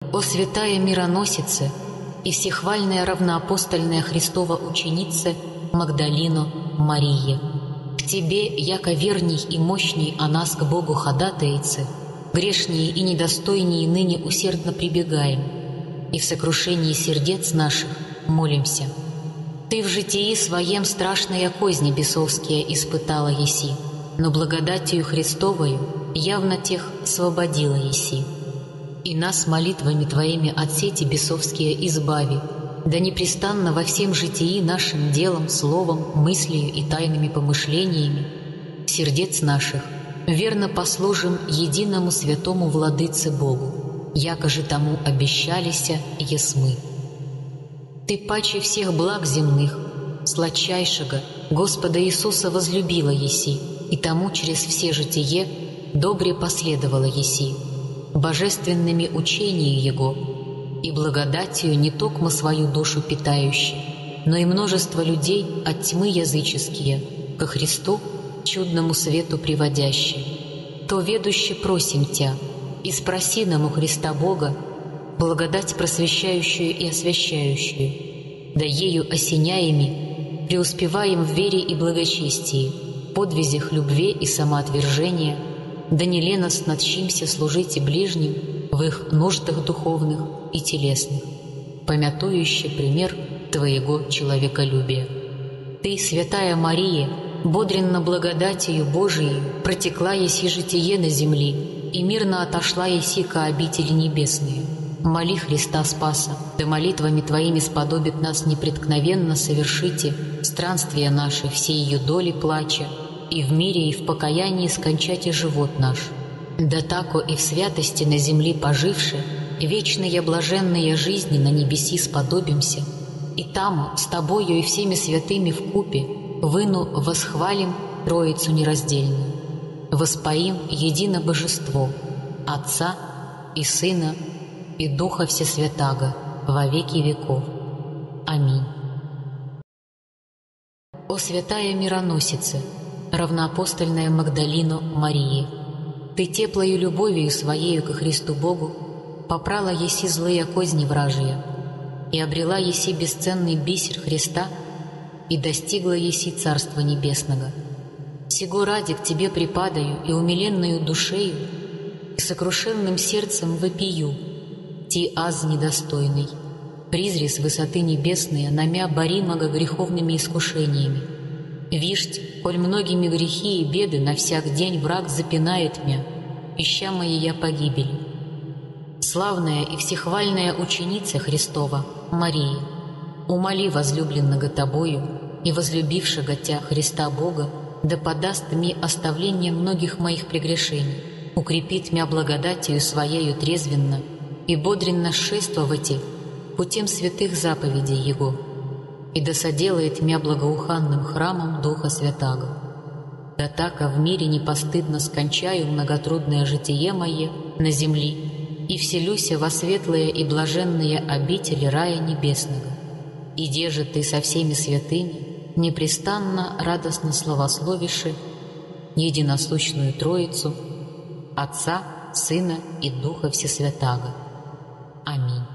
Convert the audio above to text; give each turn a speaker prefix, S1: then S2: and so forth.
S1: о святая мироносице и всехвальная равноапостольная Христова ученица Магдалино Мария, к Тебе, яко верней и мощней о нас к Богу ходатайцы, грешнее и недостойнее ныне усердно прибегаем, и в сокрушении сердец наших молимся. Ты в житии своем страшные козни бесовские испытала еси, но благодатью Христовою явно тех освободила еси. И нас молитвами Твоими от сети бесовские избави, да непрестанно во всем житии нашим делом, словом, мыслью и тайными помышлениями сердец наших верно послужим единому святому Владыце Богу, яко же тому обещалися есмы. Ты паче всех благ земных, сладчайшего Господа Иисуса возлюбила еси, и тому через все житие добре последовала еси, божественными учения Его, и благодатью не токмо свою душу питающей, но и множество людей от тьмы языческие ко Христу, чудному свету приводящие. То ведуще просим Тя, и спроси нам у Христа Бога благодать просвещающую и освящающую, да ею осеняеми преуспеваем в вере и благочестии, подвизях любви и самоотвержения, да не леностно тщимся служить и ближним в их нуждах духовных и телесных, помятующий пример Твоего человеколюбия. Ты, святая Мария, бодренно благодатью Божией протекла еси житие на земли и мирно отошла еси ко обители небесные. Моли Христа Спаса, да молитвами Твоими сподобит нас непреткновенно совершите странствия наши, все ее доли плача, и в мире, и в покаянии скончайте живот наш. Да тако и в святости на земле поживши, вечные блаженные жизни на небеси сподобимся, и там с Тобою и всеми святыми вкупе выну восхвалим Троицу нераздельную, воспоим едино Божество, Отца и Сына и Духа Всесвятаго во веки веков. Аминь. О святая мироносице, равноапостольная Магдалино Мария, Ты теплою любовью Своею ко Христу Богу попрала еси злые козни вражия и обрела еси бесценный бисер Христа и достигла еси Царства Небесного. Сего ради к Тебе припадаю и умиленную душею и сокрушенным сердцем вопию: Ти аз недостойный, призри с высоты небесные намя боримого греховными искушениями. Вишть, коль многими грехи и беды на всяк день враг запинает мя, ища моей погибели. Славная и всехвальная ученица Христова, Мария, умоли возлюбленного Тобою и возлюбившего Тя Христа Бога, да подаст мне оставление многих моих прегрешений, укрепит мя благодатью Своею трезвенно и бодренно шествовать путем святых заповедей Его, и да соделает мя благоуханным храмом Духа Святаго. Да тако в мире непостыдно скончаю многотрудное житие мое на земли и вселюся во светлые и блаженные обители рая небесного. Иде же Ты со всеми святыми, непрестанно радостно славословиши единосущную Троицу, Отца, Сына и Духа Всесвятаго. Аминь.